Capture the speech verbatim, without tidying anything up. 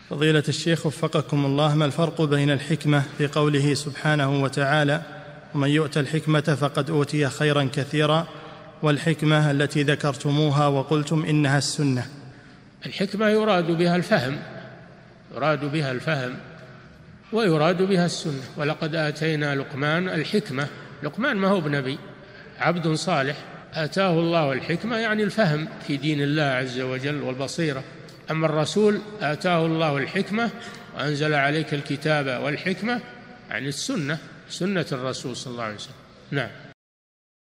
فضيلة الشيخ وفقكم الله، ما الفرق بين الحكمة في قوله سبحانه وتعالى ومن يؤت الحكمة فقد أوتي خيرا كثيرا، والحكمة التي ذكرتموها وقلتم إنها السنة؟ الحكمة يراد بها الفهم، يراد بها الفهم ويراد بها السنة. ولقد آتينا لقمان الحكمة، لقمان ما هو بنبي، عبد صالح آتاه الله الحكمة يعني الفهم في دين الله عز وجل والبصيرة. أما الرسول آتاه الله الحكمة وأنزل عليك الكتاب والحكمة يعني السنة، سنة الرسول صلى الله عليه وسلم. نعم.